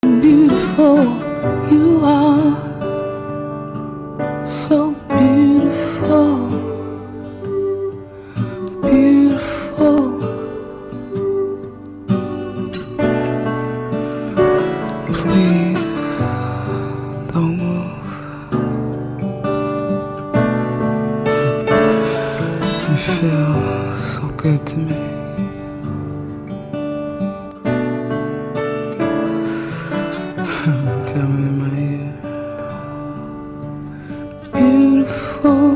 Beautiful you are, so beautiful, beautiful. Please don't move. You feel so good to me. Tell me in my ear. Beautiful,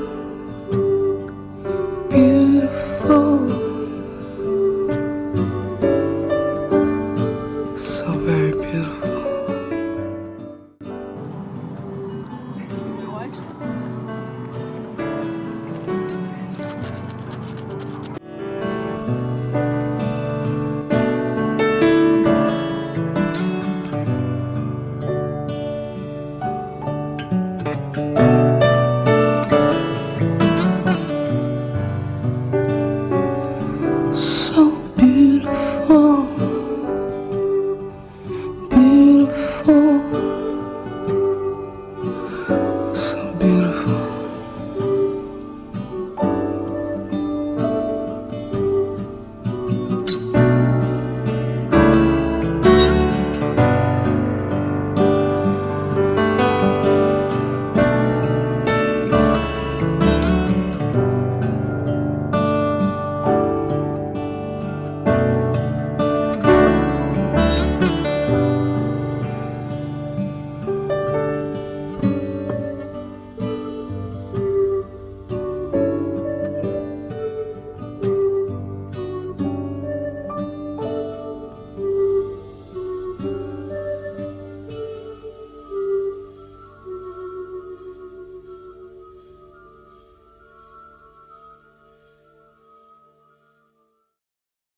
beautiful, so very beautiful.